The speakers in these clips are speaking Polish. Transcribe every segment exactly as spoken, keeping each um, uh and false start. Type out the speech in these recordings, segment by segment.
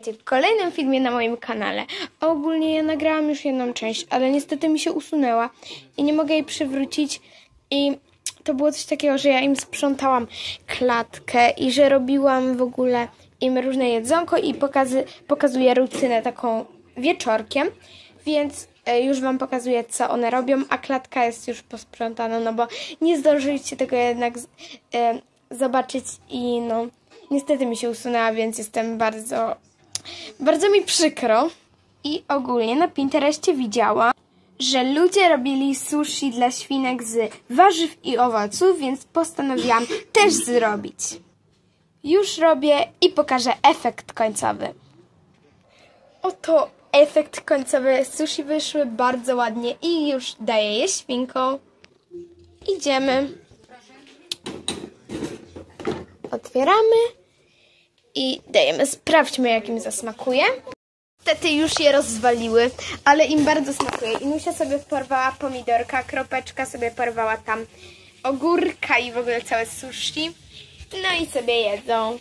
W kolejnym filmie na moim kanale. Ogólnie ja nagrałam już jedną część, ale niestety mi się usunęła i nie mogę jej przywrócić. I to było coś takiego, że ja im sprzątałam klatkę i że robiłam w ogóle im różne jedzonko i pokazy, pokazuję rutynę taką wieczorkiem, więc już wam pokazuję, co one robią, a klatka jest już posprzątana, no bo nie zdążyliście tego jednak e, zobaczyć i no niestety mi się usunęła, więc jestem bardzo, bardzo mi przykro. I ogólnie na Pinterestie widziałam, że ludzie robili sushi dla świnek z warzyw i owoców, więc postanowiłam też zrobić. Już robię i pokażę efekt końcowy. Oto efekt końcowy. Sushi wyszły bardzo ładnie i już daję je świnkom. Idziemy. Otwieramy i dajemy. Sprawdźmy, jak im zasmakuje. Niestety już je rozwaliły, ale im bardzo smakuje. Inusia sobie porwała pomidorka, Kropeczka sobie porwała tam ogórka i w ogóle całe sushi. No i sobie jedzą.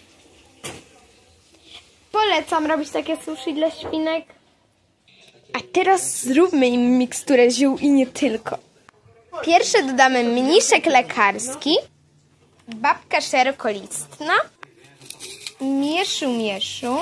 Polecam robić takie sushi dla świnek. A teraz zróbmy im miksturę ziół i nie tylko. Pierwsze dodamy mniszek lekarski, babka szerokolistna, mieszu mieszu,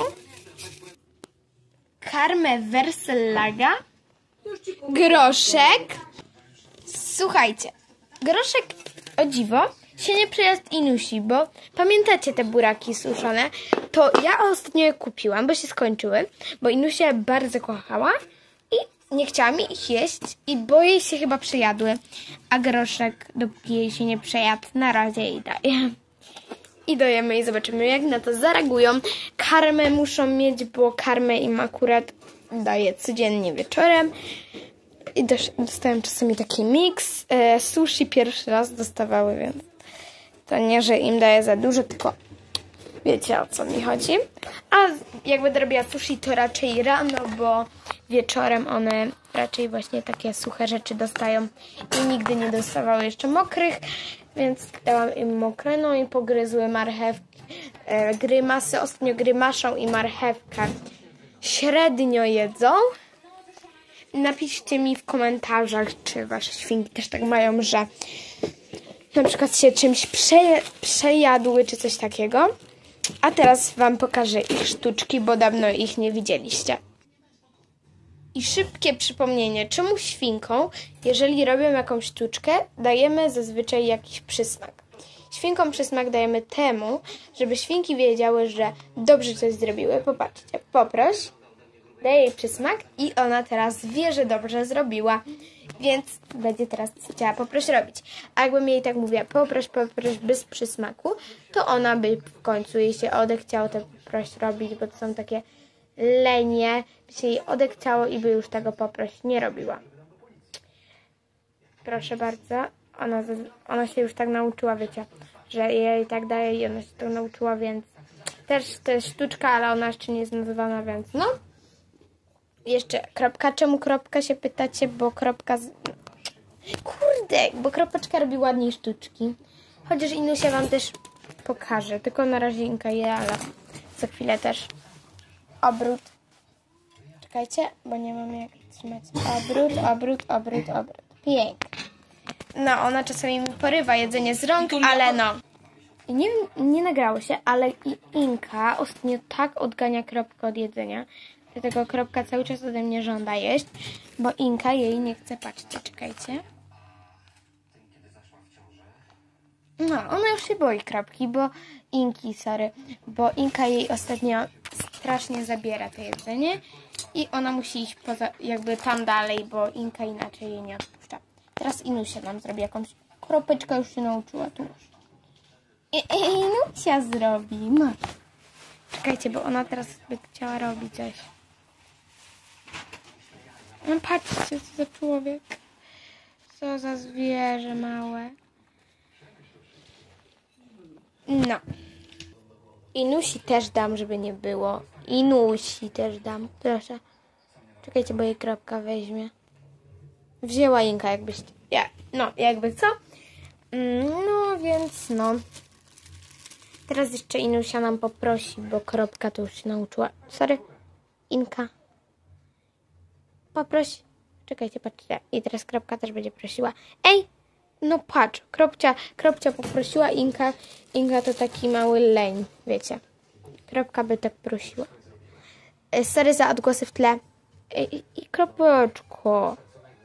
karmę wersellaga, groszek. Słuchajcie, groszek o dziwo się nie przejadł Inusi, bo pamiętacie te buraki suszone? To ja ostatnio je kupiłam, bo się skończyły, bo Inusia bardzo kochała i nie chciała mi ich jeść i bo jej się chyba przejadły, a groszek, dopóki jej się nie przejadł, na razie jej daję. I dajemy i zobaczymy, jak na to zareagują. Karmę muszą mieć, bo karmę im akurat daję codziennie wieczorem. I dostałem czasami taki miks. E, sushi pierwszy raz dostawały, więc to nie, że im daję za dużo, tylko wiecie, o co mi chodzi. A jak będę robiła sushi, to raczej rano, bo wieczorem one raczej właśnie takie suche rzeczy dostają i nigdy nie dostawały jeszcze mokrych, więc dałam im mokre, no i pogryzły marchewki, e, grymasy. Ostatnio grymaszą i marchewkę średnio jedzą. Napiszcie mi w komentarzach, czy wasze świnki też tak mają, że na przykład się czymś przeje, przejadły, czy coś takiego. A teraz wam pokażę ich sztuczki, bo dawno ich nie widzieliście. I szybkie przypomnienie, czemu świnkom, jeżeli robią jakąś sztuczkę, dajemy zazwyczaj jakiś przysmak. Świnkom przysmak dajemy temu, żeby świnki wiedziały, że dobrze coś zrobiły. Popatrzcie, poproś, daję jej przysmak i ona teraz wie, że dobrze zrobiła, więc będzie teraz chciała poproś robić. A jakbym jej tak mówiła, poproś, poproś bez przysmaku, to ona by w końcu jej się odechciało to poproś robić, bo to są takie lenie, by się jej odechciało i by już tego poproś nie robiła. Proszę bardzo, ona, ona się już tak nauczyła, wiecie, że ja jej tak daje i ona się tak nauczyła, więc też to jest sztuczka, ale ona jeszcze nie jest nazywana, więc no. Jeszcze kropka. Czemu kropka się pytacie? Bo kropka... Z... Kurde, bo kropeczka robi ładniej sztuczki. Chociaż Inusia wam też pokaże. Tylko na razie Inka je, ale za chwilę też. Obrót. Czekajcie, bo nie mam jak trzymać. Obrót, obrót, obrót, obrót. Pięknie. No, ona czasami mi porywa jedzenie z rąk, ale no. I nie wiem, nie nagrało się, ale i Inka ostatnio tak odgania kropkę od jedzenia. Dlatego kropka cały czas ode mnie żąda jeść, bo Inka jej nie chce. Patrzcie, czekajcie. No, ona już się boi kropki, bo Inki, sorry, bo Inka jej ostatnio strasznie zabiera to jedzenie i ona musi iść poza, jakby tam dalej, bo Inka inaczej jej nie odpuszcza. Teraz Inusia nam zrobi jakąś. Kropeczka już się nauczyła, tu już. I, i Inusia zrobi. No. Czekajcie, bo ona teraz by chciała robić coś. No patrzcie, co za człowiek. Co za zwierzę małe. No. Inusi też dam, żeby nie było. Inusi też dam. Proszę. Czekajcie, bo jej kropka weźmie. Wzięła Inka, jakbyś... Ja, no, jakby co? No, więc no. Teraz jeszcze Inusia nam poprosi, bo Kropka to już się nauczyła. Sorry, Inka. Poproś. Czekajcie, patrzcie. I teraz Kropka też będzie prosiła. Ej, no patrz, Kropcia, Kropcia poprosiła, Inka, Inka to taki mały leń, wiecie. Kropka by tak prosiła. E, sorry za odgłosy w tle. E, i, I Kropeczko.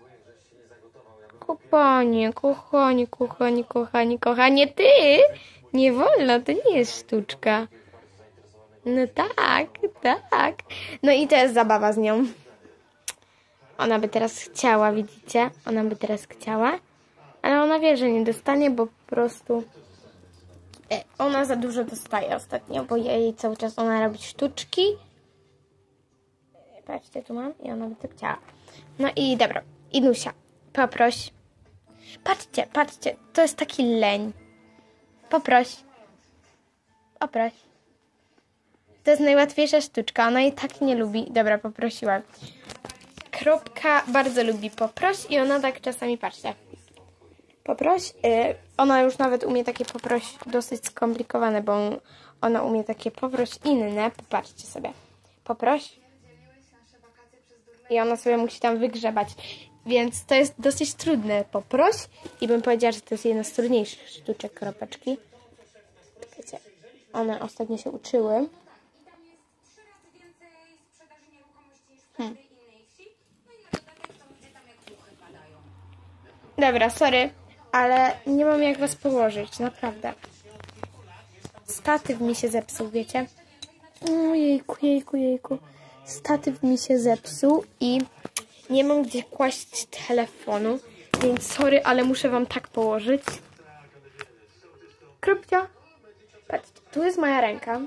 Kochanie, kochanie, kochanie, kochanie, kochanie, ty! Nie wolno, to nie jest sztuczka. No tak, tak. No i to jest zabawa z nią. Ona by teraz chciała, widzicie? Ona by teraz chciała. Ale ona wie, że nie dostanie, bo po prostu ona za dużo dostaje ostatnio, bo jej cały czas ona robi sztuczki. Patrzcie, tu mam i ona by to chciała. No i dobra, Inusia, poproś. Patrzcie, patrzcie, to jest taki leń. Poproś. Poproś. To jest najłatwiejsza sztuczka, ona jej tak nie lubi. Dobra, poprosiła. Kropka bardzo lubi poproś i ona tak czasami, patrzcie. Poproś. Yy, ona już nawet umie takie poproś dosyć skomplikowane, bo ona umie takie poproś inne. Popatrzcie sobie. Poproś. I ona sobie musi tam wygrzebać. Więc to jest dosyć trudne. Poproś. I bym powiedziała, że to jest jedna z trudniejszych sztuczek Kropeczki. Wiecie, one ostatnio się uczyły. Hmm. Dobra, sorry, ale nie mam jak was położyć, naprawdę. Statyw mi się zepsuł, wiecie? Ojejku, jejku, jejku. Statyw mi się zepsuł i nie mam gdzie kłaść telefonu, więc sorry, ale muszę wam tak położyć. Kropcia. Patrzcie, tu jest moja ręka.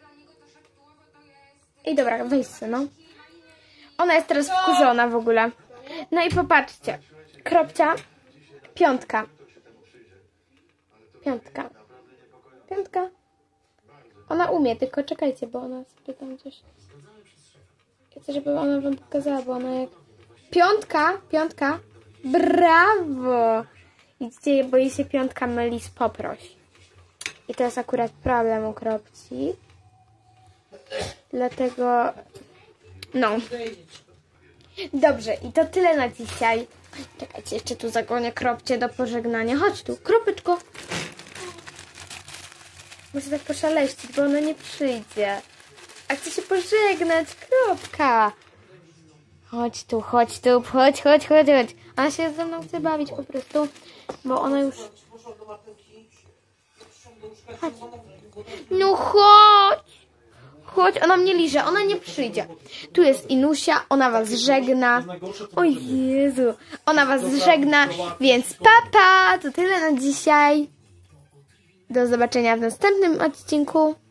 I dobra, weź no. Ona jest teraz wkurzona w ogóle. No i popatrzcie. Kropcia. Piątka. Piątka. Piątka. Ona umie, tylko czekajcie, bo ona sobie tam coś... Ja chcę, żeby ona wam pokazała, bo ona jak... Piątka! Piątka! Brawo! Widzicie, bo jej się piątka myli z poproś. I to jest akurat problem u Kropci. Dlatego... No. Dobrze, i to tyle na dzisiaj. Czekajcie, jeszcze tu zagonię Kropcie do pożegnania. Chodź tu, Kropeczko. Muszę tak poszaleścić, bo ona nie przyjdzie. A chcę się pożegnać, Kropka. Chodź tu, chodź tu, chodź, chodź, chodź, chodź. Ona się ze mną chce bawić po prostu, bo ona już... Chodź. No chodź. Chodź, ona mnie liże, ona nie przyjdzie. Tu jest Inusia, ona was żegna. O Jezu, ona was żegna, więc papa, to tyle na dzisiaj. Do zobaczenia w następnym odcinku.